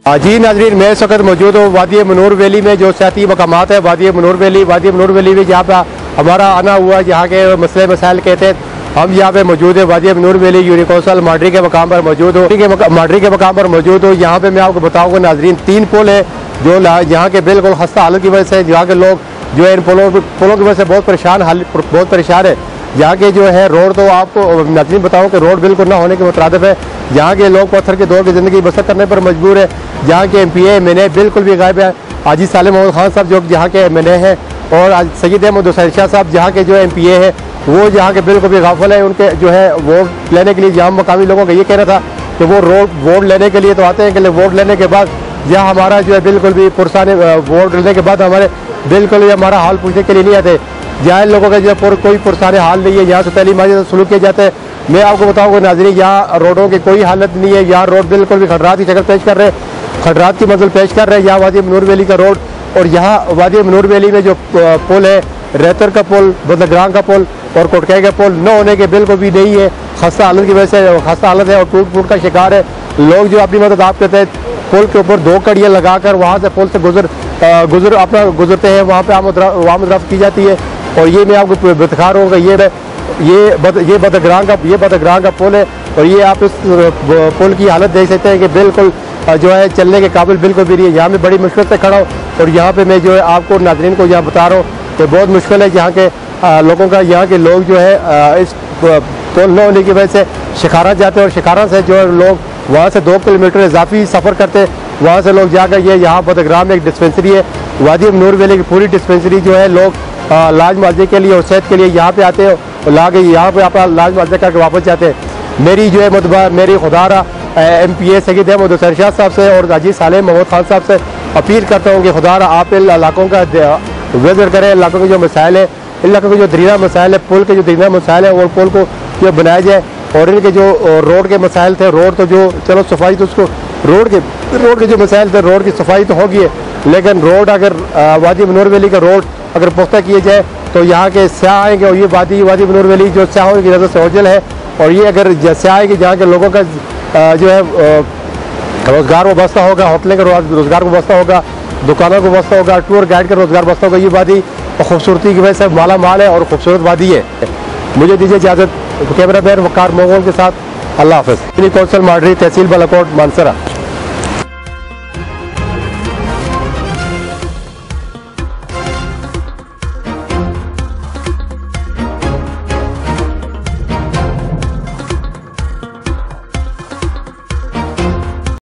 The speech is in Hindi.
जी नाजरीन, मैं इस वक्त मौजूद हूँ वादी मनूर वैली में, जो सियाती मकामात है वादी मनूर वैली में जहाँ पर हमारा आना हुआ, जहाँ के मसले मसाइल कहते हैं। हम यहाँ पे मौजूद है वादी मनूर वैली यूनिवर्सल माडरी के मकाम पर मौजूद हो यहाँ पे मैं आपको बताऊँगा नाजरीन, 3 पुल है जो यहाँ के बिल्कुल खस्ता हालत की वजह से यहाँ के लोग जो है इन पुलों की वजह से बहुत परेशान है। यहाँ के जो है रोड, तो आपको नाज़रीन बताऊँ कि रोड बिल्कुल ना होने के मुतरादिफ है। यहाँ के लोग पत्थर के दौर की ज़िंदगी बसर करने पर मजबूर है। यहाँ के MPA MNA बिल्कुल भी गायब है। हाजी सालिम मोहम्मद खान साहब जो यहाँ के MNA हैं, और सैयद अहमद हुसैन शाह साहब जहाँ के जो MPA है, वो यहाँ के बिल्कुल भी गाफिल है। उनके जो है वोट लेने के लिए यहाँ मकामी लोगों का ये कहना था कि वो वोट लेने के लिए तो आते हैं कि वोट लेने के बाद यहाँ हमारा जो है बिल्कुल भी पुरसाने वोट लेने के बाद हमारे बिल्कुल भी हमारा हाल पूछने के लिए नहीं आते। यहाँ लोगों का जो कोई पुरसाने हाल नहीं है, यहाँ से तलीम शुरू किए जाते हैं। मैं आपको बताऊँगा नाज़रीन, यहाँ रोडों की कोई हालत नहीं है। यहाँ रोड बिल्कुल भी खंडरात की शक्ल पेश कर रहे हैं, खंडरात की मंजिल पेश कर रहे हैं यहाँ वादी मनूर वैली का रोड। और यहाँ वादी मनूर वैली में जो पुल है, रेतर का पुल, बदलग्रां का पुल और कोटकाई का पुल न होने के बिल्कुल भी नहीं है। खस्ता हालत की वजह से खस्ता हालत है और टूट का शिकार है। लोग जो अपनी मदद आप कहते हैं, पुल के ऊपर 2 कड़ियाँ लगाकर वहाँ से पुल से गुजरते हैं, वहाँ पे आमद रफ्त की जाती है। और ये मैं आपको बता रहा हूँ कि ये बदलग्रां का पुल है। और ये आप इस पुल की हालत देख सकते हैं कि बिल्कुल जो है चलने के काबिल बिल्कुल भी नहीं है। यहाँ में बड़ी मुश्किल से खड़ा हूँ और यहाँ पे मैं जो है आपको नाज़रीन को यहाँ बता रहा हूँ कि बहुत मुश्किल है यहाँ के लोगों का। यहाँ के लोग जो है इस पुल न होने की वजह से शिकारा जाते हैं, और शिकारा से जो लोग वहाँ से 2 किलोमीटर इजाफी सफ़र करते हैं। वहाँ से लोग जाकर यहाँ बदलग्रां में एक डिस्पेंसरी है, वादी मनूर वैली की पूरी डिस्पेंसरी जो है लोग इलाज मुआवजे के लिए और सेहत के लिए यहाँ पे आते हैं और ला के यहाँ पे अपना इलाज मुआवजा करके वापस जाते हैं। मेरी जो है मतबा मेरी खुदारा MPA सैयद अहमद हुसैन शाह साहब से और हाजी सालिम मोहम्मद खान साहब से अपील करता हूँ कि खुदारा आप इन इलाकों का विजिट करें। इलाकों के जो मसाइल है, इन इलाकों के जो दरीना मसाइल है, पुल के जो दरीना मसाइल है, और पुल को जो बनाया जाए। और इनके जो रोड के मसाइल थे, रोड तो जो चलो सफाई तो उसको रोड के जो मसाइल थे, रोड की सफाई तो होगी, लेकिन रोड अगर वादी मनूर वैली का रोड अगर पुख्ता किए जाए तो यहाँ के स्याह आएंगे। और ये वादी मनूर वैली जो स्याहों की नज़र से ओझल है, और ये अगर स्याह आएगी जहाँ के लोगों का जो है रोज़गार वाबस्ता होगा, होटलें का रोज़गार वाबस्ता होगा, दुकानों को वाबस्ता होगा, टूर गाइड का रोज़गार वाबस्ता होगा। ये वादी खूबसूरती की वजह से माला माल है और खूबसूरत वादी है। मुझे दीजिए इजाज़त। कैमरा मैन वकार मोगल के साथ अल्लाह हाफ़िज़। कौंसल माडरी, तहसील बालाकोट, मानसरा।